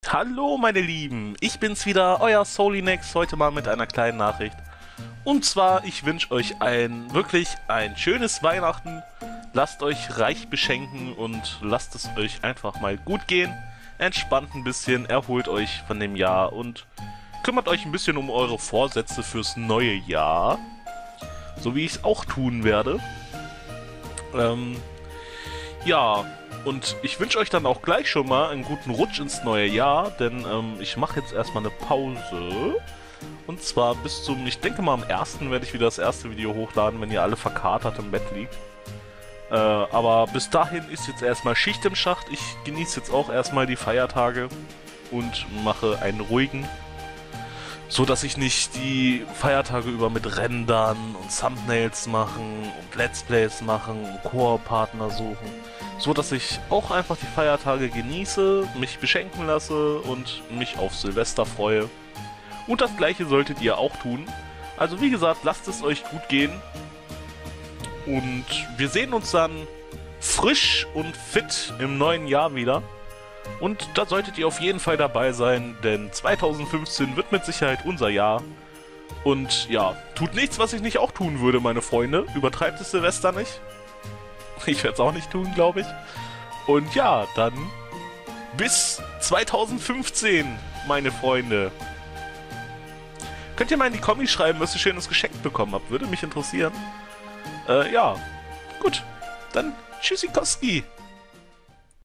Hallo meine Lieben, ich bin's wieder, euer Solinex, heute mal mit einer kleinen Nachricht. Und zwar, ich wünsche euch wirklich ein schönes Weihnachten. Lasst euch reich beschenken und lasst es euch einfach mal gut gehen. Entspannt ein bisschen, erholt euch von dem Jahr und kümmert euch ein bisschen um eure Vorsätze fürs neue Jahr. So wie ich es auch tun werde. Ja, und ich wünsche euch dann auch gleich schon mal einen guten Rutsch ins neue Jahr, denn ich mache jetzt erstmal eine Pause. Und zwar bis zum, ich denke mal am 1. werde ich wieder das erste Video hochladen, wenn ihr alle verkatert im Bett liegt. Aber bis dahin ist jetzt erstmal Schicht im Schacht. Ich genieße jetzt auch erstmal die Feiertage und mache einen ruhigen, so dass ich nicht die Feiertage über mit Rendern und Thumbnails machen und Let's Plays machen und Koop-Partner suchen. So dass ich auch einfach die Feiertage genieße, mich beschenken lasse und mich auf Silvester freue. Und das gleiche solltet ihr auch tun. Also wie gesagt, lasst es euch gut gehen. Und wir sehen uns dann frisch und fit im neuen Jahr wieder. Und da solltet ihr auf jeden Fall dabei sein, denn 2015 wird mit Sicherheit unser Jahr. Und ja, tut nichts, was ich nicht auch tun würde, meine Freunde. Übertreibt es Silvester nicht. Ich werde es auch nicht tun, glaube ich. Und ja, dann bis 2015, meine Freunde. Könnt ihr mal in die Kommis schreiben, was ihr schönes geschenkt bekommen habt? Würde mich interessieren. Ja, gut. Dann Tschüssikowski.